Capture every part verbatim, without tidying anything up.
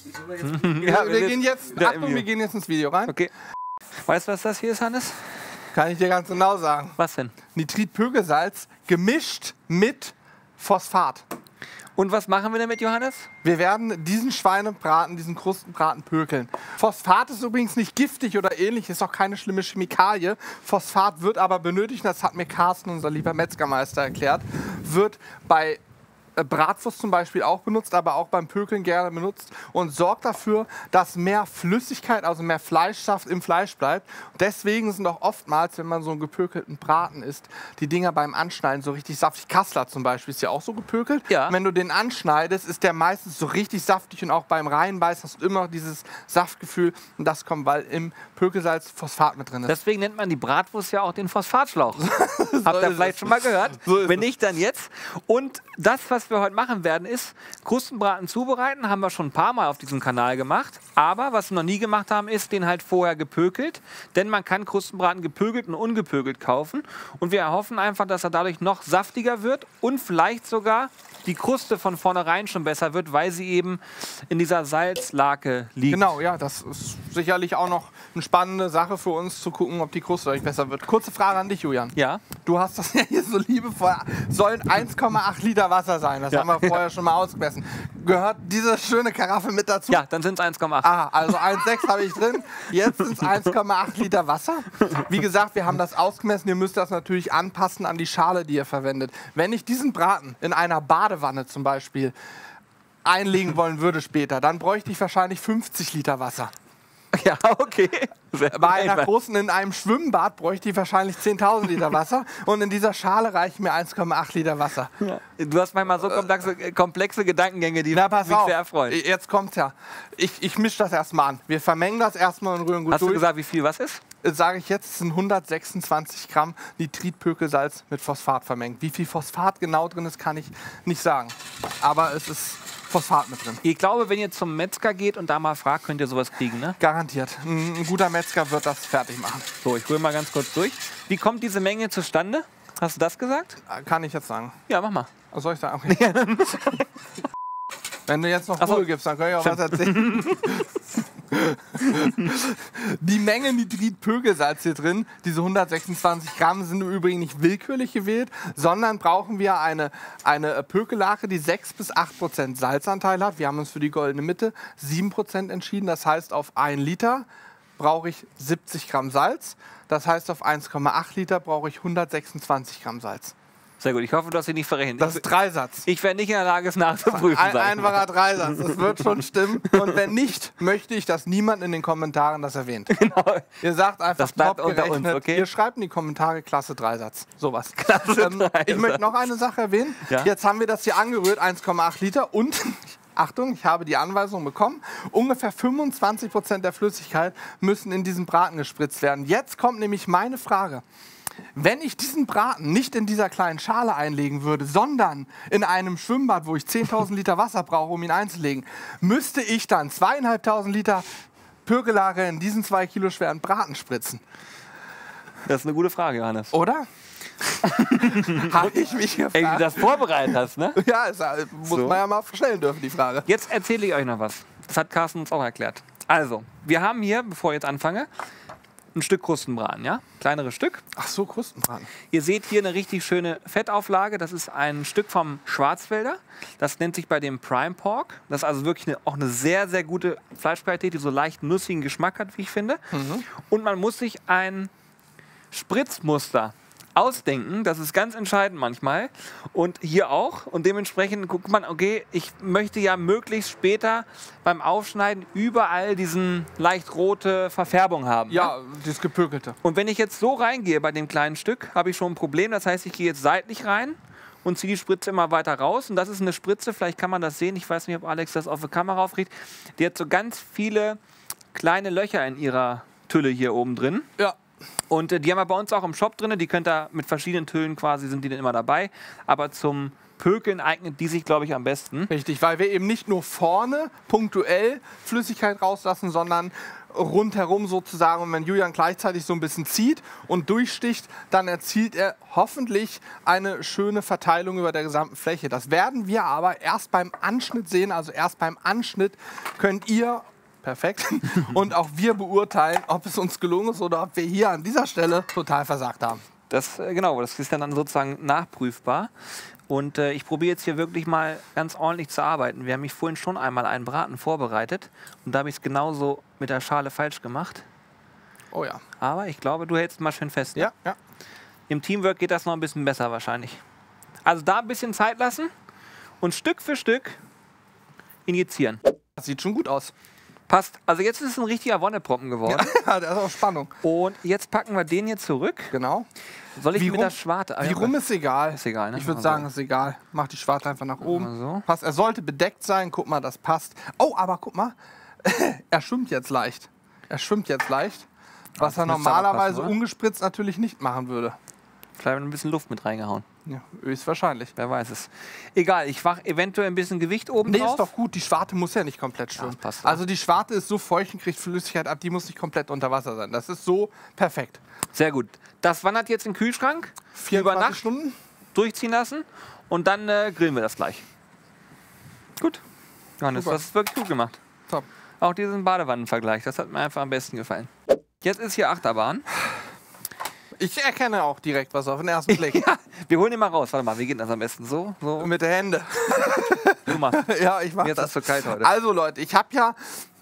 Ja, wir gehen jetzt, Achtung, wir gehen jetzt ins Video rein. Okay. Weißt du, was das hier ist, Hannes? Kann ich dir ganz genau sagen. Was denn? Nitritpökelsalz gemischt mit Phosphat. Und was machen wir damit, Johannes? Wir werden diesen Schweinebraten, diesen Krustenbraten pökeln. Phosphat ist übrigens nicht giftig oder ähnlich, ist auch keine schlimme Chemikalie. Phosphat wird aber benötigt, das hat mir Carsten, unser lieber Metzgermeister, erklärt, wird bei Bratwurst zum Beispiel auch benutzt, aber auch beim Pökeln gerne benutzt und sorgt dafür, dass mehr Flüssigkeit, also mehr Fleischsaft im Fleisch bleibt. Und deswegen sind auch oftmals, wenn man so einen gepökelten Braten isst, die Dinger beim Anschneiden so richtig saftig. Kassler zum Beispiel ist ja auch so gepökelt. Ja. Wenn du den anschneidest, ist der meistens so richtig saftig und auch beim Reinbeißen hast du immer dieses Saftgefühl und das kommt, weil im Pökelsalz Phosphat mit drin ist. Deswegen nennt man die Bratwurst ja auch den Phosphatschlauch. So Habt ihr ist vielleicht es. schon mal gehört? So ist Wenn es. nicht, dann jetzt. Und das, was wir heute machen werden, ist Krustenbraten zubereiten. Haben wir schon ein paar Mal auf diesem Kanal gemacht. Aber was wir noch nie gemacht haben, ist den halt vorher gepökelt. Denn man kann Krustenbraten gepökelt und ungepökelt kaufen. Und wir erhoffen einfach, dass er dadurch noch saftiger wird und vielleicht sogar die Kruste von vornherein schon besser wird, weil sie eben in dieser Salzlake liegt. Genau, ja, das ist sicherlich auch noch eine spannende Sache für uns, zu gucken, ob die Kruste euch besser wird. Kurze Frage an dich, Julian. Ja. Du hast das ja hier so liebevoll. Sollen eins Komma acht Liter Wasser sein. Das Ja. haben wir vorher schon mal ausgemessen. Gehört diese schöne Karaffe mit dazu? Ja, dann sind es eins Komma acht. Ah, also eins Komma sechs habe ich drin. Jetzt sind es eins Komma acht Liter Wasser. Wie gesagt, wir haben das ausgemessen. Ihr müsst das natürlich anpassen an die Schale, die ihr verwendet. Wenn ich diesen Braten in einer Badewanne zum Beispiel einlegen wollen würde später, dann bräuchte ich wahrscheinlich fünfzig Liter Wasser. Ja, okay. Sehr Bei einer einfach. großen in einem Schwimmbad bräuchte ich wahrscheinlich zehntausend Liter Wasser und in dieser Schale reichen mir eins Komma acht Liter Wasser. Du hast manchmal so komplexe, komplexe Gedankengänge, die Na, pass mich auf, sehr erfreuen. jetzt kommt's ja. Ich, ich mische das erstmal an. Wir vermengen das erstmal und rühren gut Hast du durch. gesagt, wie viel was ist? Sage ich jetzt, es sind hundertsechsundzwanzig Gramm Nitritpökelsalz mit Phosphat vermengt. Wie viel Phosphat genau drin ist, kann ich nicht sagen. Aber es ist Phosphat mit drin. Ich glaube, wenn ihr zum Metzger geht und da mal fragt, könnt ihr sowas kriegen, ne? Garantiert. Ein, ein guter Metzger wird das fertig machen. So, ich hole mal ganz kurz durch. Wie kommt diese Menge zustande? Hast du das gesagt? Kann ich jetzt sagen. Ja, mach mal. Was soll ich sagen? Okay. Wenn du jetzt noch Ach so. Ruhe gibst, dann kann ich auch was erzählen. Die Menge Nitritpökelsalz hier drin, diese hundertsechsundzwanzig Gramm, sind im Übrigen nicht willkürlich gewählt, sondern brauchen wir eine, eine Pökellache, die sechs bis acht Prozent Salzanteil hat. Wir haben uns für die goldene Mitte sieben Prozent entschieden. Das heißt, auf ein Liter brauche ich siebzig Gramm Salz. Das heißt, auf eins Komma acht Liter brauche ich hundertsechsundzwanzig Gramm Salz. Sehr gut, ich hoffe, du hast dich nicht verrechnet. Das ist Dreisatz. Ich werde nicht in der Lage, es nachzuprüfen. Ein sag ich mal. einfacher Dreisatz, das wird schon stimmen. Und wenn nicht, möchte ich, dass niemand in den Kommentaren das erwähnt. Genau. Ihr sagt einfach Das bleibt top unter gerechnet. uns, okay? Ihr schreibt in die Kommentare Klasse Dreisatz. Sowas. Klasse Ähm, ich Dreisatz. möchte noch eine Sache erwähnen. Ja? Jetzt haben wir das hier angerührt, eins Komma acht Liter. Und, Achtung, ich habe die Anweisung bekommen, ungefähr fünfundzwanzig Prozent der Flüssigkeit müssen in diesen Braten gespritzt werden. Jetzt kommt nämlich meine Frage. Wenn ich diesen Braten nicht in dieser kleinen Schale einlegen würde, sondern in einem Schwimmbad, wo ich zehntausend Liter Wasser brauche, um ihn einzulegen, müsste ich dann zweieinhalbtausend Liter Pökelare in diesen zwei Kilo schweren Braten spritzen. Das ist eine gute Frage, Johannes. Oder? Habe ich mich gefragt. Ey, wie du das vorbereitet hast, ne? Ja, ist, äh, muss So. man ja mal stellen dürfen, die Frage. Jetzt erzähle ich euch noch was. Das hat Carsten uns auch erklärt. Also, wir haben hier, bevor ich jetzt anfange, ein Stück Krustenbraten, ja? Kleineres Stück. Ach so, Krustenbraten. Ihr seht hier eine richtig schöne Fettauflage. Das ist ein Stück vom Schwarzwälder. Das nennt sich bei dem Prime Pork. Das ist also wirklich eine, auch eine sehr, sehr gute Fleischqualität, die so leicht nussigen Geschmack hat, wie ich finde. Mhm. Und man muss sich ein Spritzmuster ausdenken. Das ist ganz entscheidend manchmal. Und hier auch. Und dementsprechend guckt man, okay, ich möchte ja möglichst später beim Aufschneiden überall diesen leicht rote Verfärbung haben. Ja, das Gepökelte. Und wenn ich jetzt so reingehe bei dem kleinen Stück, habe ich schon ein Problem. Das heißt, ich gehe jetzt seitlich rein und ziehe die Spritze immer weiter raus. Und das ist eine Spritze, vielleicht kann man das sehen, ich weiß nicht, ob Alex das auf der Kamera aufkriegt, die hat so ganz viele kleine Löcher in ihrer Tülle hier oben drin. Ja. Und äh, die haben wir bei uns auch im Shop drin. Die könnt ihr mit verschiedenen Tüllen quasi, sind die dann immer dabei. Aber zum Pökeln eignet die sich, glaube ich, am besten. Richtig, weil wir eben nicht nur vorne punktuell Flüssigkeit rauslassen, sondern rundherum sozusagen. Und wenn Julian gleichzeitig so ein bisschen zieht und durchsticht, dann erzielt er hoffentlich eine schöne Verteilung über der gesamten Fläche. Das werden wir aber erst beim Anschnitt sehen. Also erst beim Anschnitt könnt ihr, perfekt, und auch wir beurteilen, ob es uns gelungen ist oder ob wir hier an dieser Stelle total versagt haben. Das, äh, genau, das ist dann, dann sozusagen nachprüfbar. Und äh, ich probiere jetzt hier wirklich mal ganz ordentlich zu arbeiten. Wir haben mich vorhin schon einmal einen Braten vorbereitet und da habe ich es genauso mit der Schale falsch gemacht. Oh ja. Aber ich glaube, du hältst mal schön fest. Ne? Ja, ja. Im Teamwork geht das noch ein bisschen besser wahrscheinlich. Also da ein bisschen Zeit lassen und Stück für Stück injizieren. Das sieht schon gut aus. Passt. Also jetzt ist es ein richtiger Wonneproppen geworden. Ja, da ist auch Spannung. Und jetzt packen wir den hier zurück. Genau. Soll ich Wie mit rum- der Schwarte... Ah, Wie ja, rum ist egal. Ist egal, ne? Ich würde Also. sagen, ist egal. Mach die Schwarte einfach nach oben. Mal so. Passt. Er sollte bedeckt sein. Guck mal, das passt. Oh, aber guck mal. Er schwimmt jetzt leicht. Er schwimmt jetzt leicht. Was er müsste aber normalerweise passen, oder? ungespritzt natürlich nicht machen würde. Vielleicht ein bisschen Luft mit reingehauen. Ja, höchstwahrscheinlich. Wer weiß es. Egal, ich mache eventuell ein bisschen Gewicht oben Nee, drauf. ist doch gut. Die Schwarte muss ja nicht komplett schwimmen. das passt Also die Schwarte ist so feucht und kriegt Flüssigkeit ab, die muss nicht komplett unter Wasser sein. Das ist so perfekt. Sehr gut. Das wandert jetzt in den Kühlschrank. Über vierundzwanzig Nacht Stunden? durchziehen lassen. Und dann äh, grillen wir das gleich. Gut. Johannes, Super. das ist wirklich gut gemacht. Top. Auch diesen Badewannenvergleich, das hat mir einfach am besten gefallen. Jetzt ist hier Achterbahn. Ich erkenne auch direkt was auf den ersten Blick. Ja, wir holen ihn mal raus. Warte mal, wie geht das am besten? So? So? Mit der Hände. Du machst. Ja, ich mach Jetzt das. ist es so kalt heute. Also Leute, ich habe ja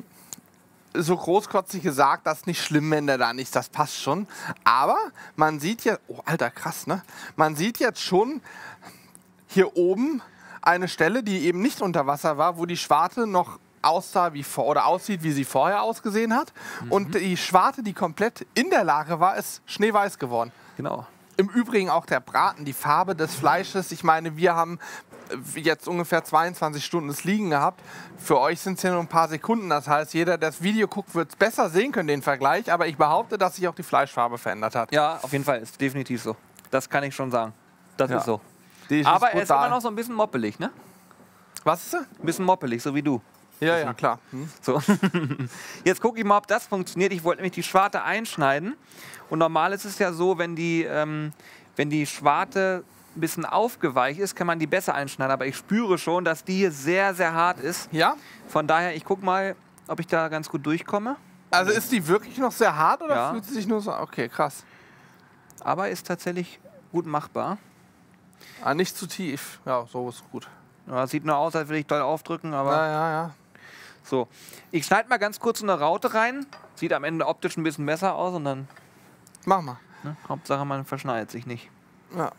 so großkotzig gesagt, das ist nicht schlimm, wenn der da nicht, das passt schon. Aber man sieht jetzt, oh Alter, krass, ne? Man sieht jetzt schon hier oben eine Stelle, die eben nicht unter Wasser war, wo die Schwarte noch aussah wie vor oder aussieht, wie sie vorher ausgesehen hat. Mhm. Und die Schwarte, die komplett in der Lache war, ist schneeweiß geworden. Genau. Im Übrigen auch der Braten, die Farbe des Fleisches. Ich meine, wir haben äh, jetzt ungefähr zweiundzwanzig Stunden es liegen gehabt. Für euch sind es ja nur ein paar Sekunden. Das heißt, jeder, der das Video guckt, wird es besser sehen können, den Vergleich. Aber ich behaupte, dass sich auch die Fleischfarbe verändert hat. Ja, auf jeden Fall ist definitiv so. Das kann ich schon sagen. Das Ja. ist so. Die Aber ist er ist brutal. immer noch so ein bisschen moppelig, ne? Was ist er? Ein bisschen moppelig, so wie du. Ja, ja, klar. Hm. So. Jetzt gucke ich mal, ob das funktioniert. Ich wollte nämlich die Schwarte einschneiden. Und normal ist es ja so, wenn die, ähm, wenn die Schwarte ein bisschen aufgeweicht ist, kann man die besser einschneiden. Aber ich spüre schon, dass die hier sehr, sehr hart ist. Ja? Von daher, ich gucke mal, ob ich da ganz gut durchkomme. Also ist die wirklich noch sehr hart oder Ja. fühlt sie sich nur so? Okay, krass. Aber ist tatsächlich gut machbar. Ah, nicht zu tief. Ja, so ist gut. Ja, sieht nur aus, als würde ich doll aufdrücken, aber Ja, ja, ja. so. Ich schneide mal ganz kurz eine Raute rein. Sieht am Ende optisch ein bisschen besser aus und dann, Mach mal. ne, Hauptsache man verschneidet sich nicht. Ja.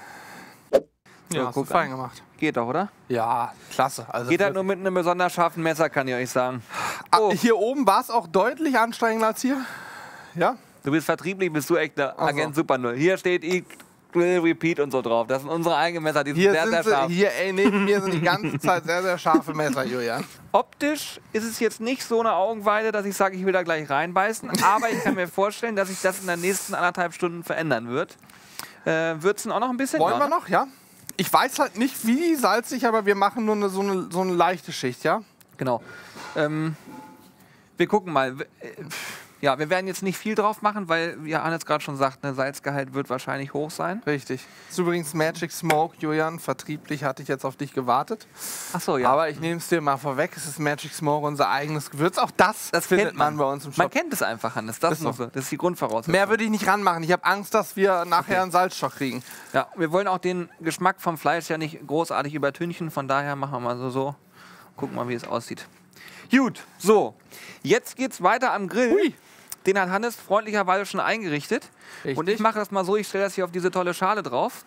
So, Ja, hast du guck fein an. gemacht. Geht doch, oder? Ja, klasse. Also Geht halt nur mit einem besonders scharfen Messer, kann ich euch sagen. Ah, Oh, hier oben war es auch deutlich anstrengender als hier. Ja? du bist vertrieblich, bist du echt der Ach so. Agent Super Null. Hier steht Eat, Grill, Repeat und so drauf. Das sind unsere eigenen Messer, die sind Hier sehr, sind sehr sie, scharf. hier, ey, neben mir sind die ganze Zeit sehr, sehr scharfe Messer, Julian. Optisch ist es jetzt nicht so eine Augenweide, dass ich sage, ich will da gleich reinbeißen. Aber ich kann mir vorstellen, dass sich das in den nächsten anderthalb Stunden verändern wird. Äh, Würzen auch noch ein bisschen? Wollen Ja, wir ne? noch, ja? Ich weiß halt nicht, wie salzig, aber wir machen nur eine, so, eine, so eine leichte Schicht, ja? Genau. Ähm, wir gucken mal. W- äh, Ja, wir werden jetzt nicht viel drauf machen, weil, wie Hannes gerade schon sagt, der Salzgehalt wird wahrscheinlich hoch sein. Richtig. Das ist übrigens Magic Smoke, Julian. Vertrieblich hatte ich jetzt auf dich gewartet. Ach so, ja. Aber ich nehme es dir mal vorweg. Es ist Magic Smoke, unser eigenes Gewürz. Auch das, das findet kennt man bei uns im Man Shop. kennt es einfach, Hannes. Das, Ist muss so. so. Das ist die Grundvoraussetzung. Mehr würde ich nicht ranmachen. Ich habe Angst, dass wir nachher einen Salzschock kriegen. Ja, wir wollen auch den Geschmack vom Fleisch ja nicht großartig übertünchen. Von daher machen wir mal so so. Gucken mal, wie es aussieht. Gut, so. Jetzt geht's weiter am Grill. Hui. Den hat Hannes freundlicherweise schon eingerichtet. Richtig. Und ich mache das mal so, ich stelle das hier auf diese tolle Schale drauf.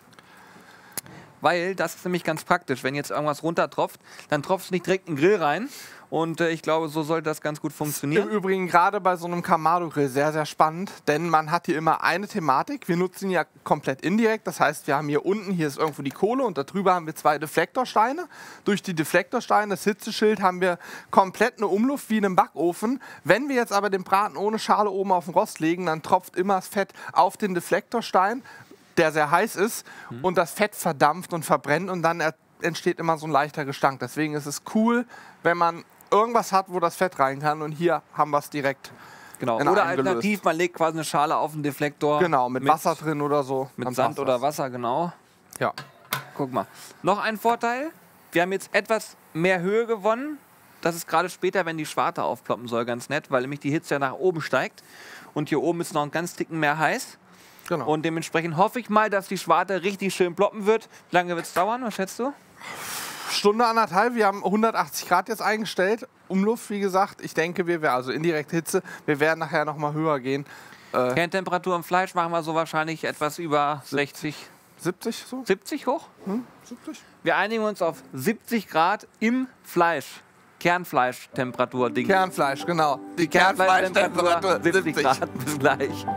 Weil das ist nämlich ganz praktisch. Wenn jetzt irgendwas runtertropft, dann tropft es nicht direkt in den Grill rein. Und äh, ich glaube, so sollte das ganz gut Im funktionieren. Übrigen gerade bei so einem Kamado-Grill sehr, sehr spannend, denn man hat hier immer eine Thematik. Wir nutzen ihn ja komplett indirekt. Das heißt, wir haben hier unten, hier ist irgendwo die Kohle und darüber haben wir zwei Deflektorsteine. Durch die Deflektorsteine, das Hitzeschild, haben wir komplett eine Umluft wie in einem Backofen. Wenn wir jetzt aber den Braten ohne Schale oben auf den Rost legen, dann tropft immer das Fett auf den Deflektorstein, der sehr heiß ist, und das Fett verdampft und verbrennt und dann entsteht immer so ein leichter Gestank. Deswegen ist es cool, wenn man irgendwas hat, wo das Fett rein kann. Und hier haben wir es direkt. Genau. in Oder einem alternativ, gelöst. man legt quasi eine Schale auf den Deflektor. Genau, mit, mit Wasser drin oder so. Mit dann Sand passt oder das. Wasser, genau. Ja. Guck mal. Noch ein Vorteil. Wir haben jetzt etwas mehr Höhe gewonnen. Das ist gerade später, wenn die Schwarte aufploppen soll, ganz nett, weil nämlich die Hitze ja nach oben steigt. Und hier oben ist noch ein ganz Ticken mehr heiß. Genau. Und dementsprechend hoffe ich mal, dass die Schwarte richtig schön ploppen wird. Wie lange wird es dauern? Was schätzt du? Stunde anderthalb, wir haben hundertachtzig Grad jetzt eingestellt. Umluft, wie gesagt. Ich denke, wir werden, also indirekte Hitze, wir werden nachher noch mal höher gehen. Äh, Kerntemperatur im Fleisch machen wir so wahrscheinlich etwas über sechzig, siebzig so? siebzig hoch. Hm? siebzig? Wir einigen uns auf siebzig Grad im Fleisch. Kernfleischtemperatur. Ding. Kernfleisch, genau. Die Kernfleischtemperatur Kernfleischtemperatur siebzig Grad. Bis gleich.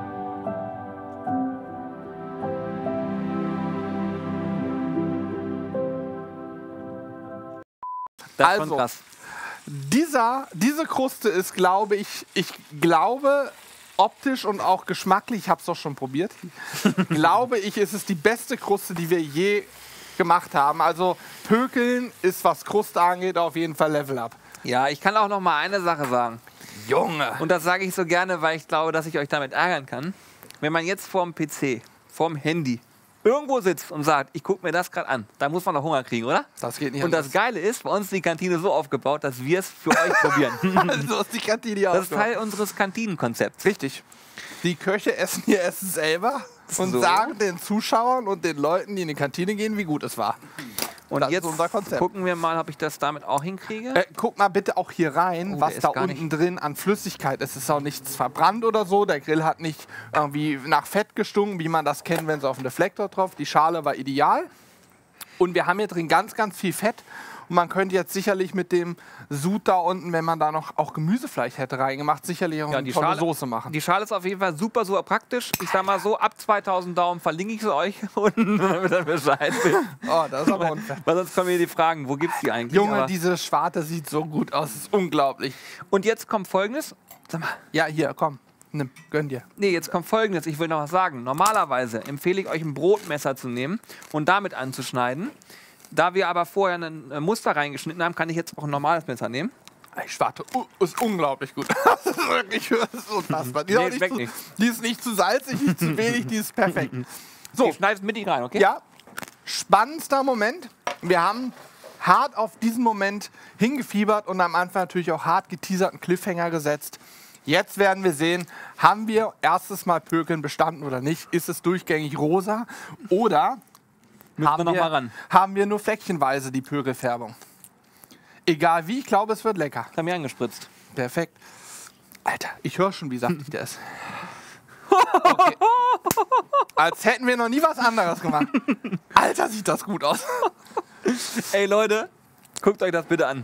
Das ist schon Also, krass. Dieser, diese Kruste ist, glaube ich, ich glaube, optisch und auch geschmacklich, ich habe es doch schon probiert, glaube ich, ist es die beste Kruste, die wir je gemacht haben. Also Pökeln ist, was Kruste angeht, auf jeden Fall Level Up. Ja, ich kann auch noch mal eine Sache sagen. Junge! Und das sage ich so gerne, weil ich glaube, dass ich euch damit ärgern kann. Wenn man jetzt vorm P C, vorm Handy, irgendwo sitzt und sagt, ich gucke mir das gerade an, da muss man doch Hunger kriegen, oder? Das geht nicht Und das Geile ist, bei uns ist die Kantine so aufgebaut, dass wir es für euch probieren. so ist die Kantine Das ist aufgebaut. Teil unseres Kantinenkonzepts. Richtig. Die Köche essen ihr Essen selber und So. sagen den Zuschauern und den Leuten, die in die Kantine gehen, wie gut es war. Und das ist jetzt unser Konzept. gucken wir mal, ob ich das damit auch hinkriege. Äh, guck mal bitte auch hier rein, Oh, was der ist da gar unten drin an Flüssigkeit ist. Es ist auch nichts verbrannt oder so. Der Grill hat nicht irgendwie nach Fett gestunken, wie man das kennt, wenn es auf den Deflektor drauf. Die Schale war ideal. Und wir haben hier drin ganz, ganz viel Fett. Und man könnte jetzt sicherlich mit dem Sud da unten, wenn man da noch auch Gemüsefleisch hätte reingemacht, sicherlich auch Ja, eine die tolle Schale- Soße machen. Die Schale ist auf jeden Fall super, super praktisch. Ich sag mal so, ab zweitausend Daumen verlinke ich sie euch unten, damit ihr Bescheid wisst. Oh, das ist aber unfair. Weil sonst kommen mir die Fragen, wo gibt's die eigentlich? Junge, Aber- diese Schwarte sieht so gut aus. Das ist unglaublich. Und jetzt kommt Folgendes. Sag mal, Ja, hier, komm. Nimm, gönn dir. nee, jetzt kommt Folgendes. Ich will noch was sagen. Normalerweise empfehle ich euch, ein Brotmesser zu nehmen und damit anzuschneiden. Da wir aber vorher ein äh, Muster reingeschnitten haben, kann ich jetzt auch ein normales Messer nehmen. Die Schwarte uh, ist unglaublich gut. Das ist wirklich das ist unfassbar. Die, ist Nee, auch nicht schmeckt zu, nicht. die ist nicht zu salzig, nicht zu wenig, die ist perfekt. So, Ich schneide es mit rein, okay? ja, spannendster Moment. Wir haben hart auf diesen Moment hingefiebert und am Anfang natürlich auch hart geteaserten Cliffhanger gesetzt. Jetzt werden wir sehen, haben wir erstes Mal Pökeln bestanden oder nicht? Ist es durchgängig rosa oder Müssen wir haben noch wir, mal ran. haben wir nur fleckchenweise die Pökelfärbung? Egal wie, ich glaube, es wird lecker. Ich habe mir angespritzt. Perfekt. Alter, ich höre schon, wie saftig der ist. Okay. Als hätten wir noch nie was anderes gemacht. Alter, sieht das gut aus. Ey Leute, guckt euch das bitte an.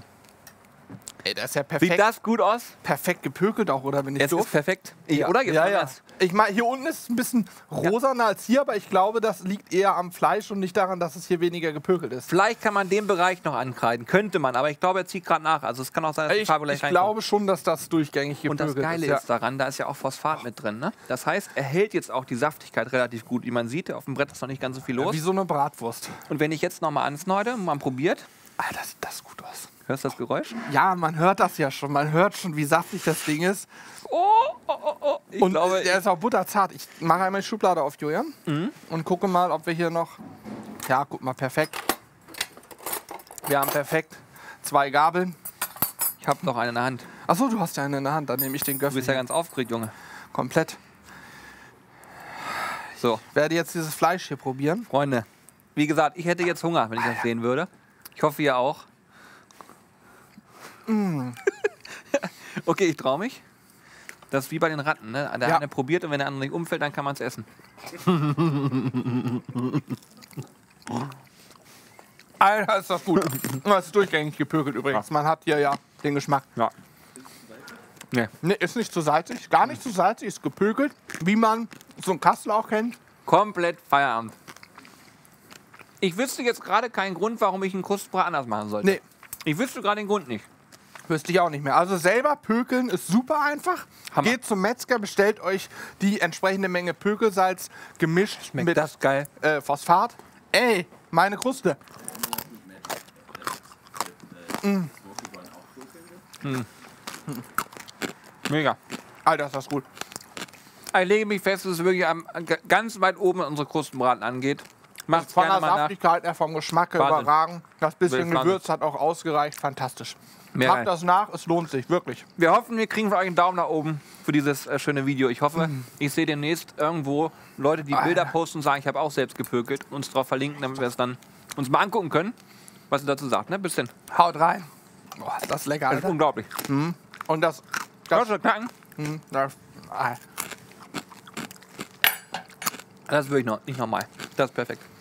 Ey, der ist ja Sieht perfekt, das gut aus? perfekt gepökelt auch, oder bin ich Es doof? ist perfekt. Ich, Ja. Oder? Jetzt ja, mal ja. was. Ich meine, hier unten ist es ein bisschen rosaner als hier, aber ich glaube, das liegt eher am Fleisch und nicht daran, dass es hier weniger gepökelt ist. Vielleicht kann man den Bereich noch ankreiden. Könnte man, aber ich glaube, er zieht gerade nach. Also es kann auch sein, dass die Ich, Farbe ich gleich glaube schon, dass das durchgängig Und gepökelt das Geile ist. ist daran, da ist ja auch Phosphat mit drin. Ne? Das heißt, er hält jetzt auch die Saftigkeit relativ gut. Wie man sieht, auf dem Brett ist noch nicht ganz so viel Ja, los. wie so eine Bratwurst. Und wenn ich jetzt nochmal ansneide und man probiert, Alter, sieht das gut aus. hörst du das Geräusch? Ja, man hört das ja schon. Man hört schon, wie saftig das Ding ist. Oh, oh, oh, oh. Ich Und glaube, der ist auch butterzart. Ich mache einmal die Schublade auf, Julian. Mhm. Und gucke mal, ob wir hier noch... Ja, guck mal, perfekt. Wir haben perfekt zwei Gabeln. ich habe noch eine in der Hand. Achso, du hast ja eine in der Hand. Dann nehme ich den Du Göffel bist ja hier. ganz aufgeregt, Junge. komplett. So, Ich werde jetzt dieses Fleisch hier probieren. Freunde. Wie gesagt, ich hätte jetzt Hunger, wenn ich das sehen würde. Ich hoffe, ihr auch. Mm. Okay, ich traue mich. Das ist wie bei den Ratten, ne? Der Ja. eine probiert und wenn der andere nicht umfällt, dann kann man es essen. Alter, ist das gut. Das ist durchgängig gepökelt übrigens. Man hat hier ja den Geschmack. Ja. Nee. Ne, ist nicht zu salzig. Gar nicht zu salzig, ist gepökelt. Wie man so einen Kassel auch kennt. Komplett Feierabend. Ich wüsste jetzt gerade keinen Grund, warum ich einen Krustbrei anders machen sollte. Nee, Ich wüsste gerade den Grund nicht. wüsste ich auch nicht mehr. Also selber pökeln ist super einfach. Hammer. Geht zum Metzger, bestellt euch die entsprechende Menge Pökelsalz gemischt mit das geil? äh, Phosphat. Ey, meine Kruste. Mm. Mega. Alter, ist das gut. Ich lege mich fest, dass es wirklich am, ganz weit oben unsere Krustenbraten angeht. Macht Von gerne der mal nach. Saftigkeit, her, vom Geschmack Wahnsinn. überragend. Das bisschen Wahnsinn. Gewürz hat auch ausgereicht. Fantastisch. Mehr Macht rein. das nach, es lohnt sich, wirklich. Wir hoffen, wir kriegen von euch einen Daumen nach oben für dieses äh, schöne Video. Ich hoffe, Mhm. ich sehe demnächst irgendwo Leute, die Bilder posten und sagen, ich habe auch selbst gepökelt, uns drauf verlinken, damit wir es dann uns mal angucken können, was ihr dazu sagt. Ne? Bis denn. Haut rein. Boah, ist das lecker, Das ist Alter. unglaublich. Und das... Das, Das, ist knacken. hm, das, ah, Das ist wirklich noch, nicht normal. Das ist perfekt.